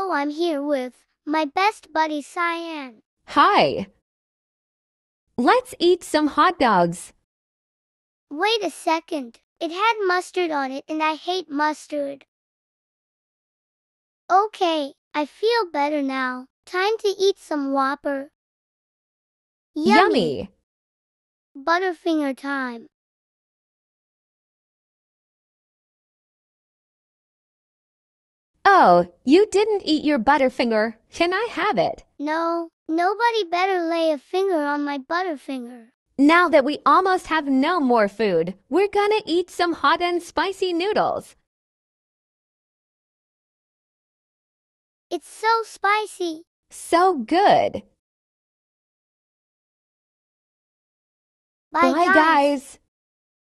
Hello, I'm here with my best buddy Cyan. Hi. Let's eat some hot dogs. Wait a second. It had mustard on it and I hate mustard. Okay, I feel better now. Time to eat some Whopper. Yummy. Yummy. Butterfinger time. Oh, you didn't eat your Butterfinger. Can I have it? No, nobody better lay a finger on my Butterfinger. Now that we almost have no more food, we're gonna eat some hot and spicy noodles. It's so spicy. So good. Bye, Bye, guys. guys.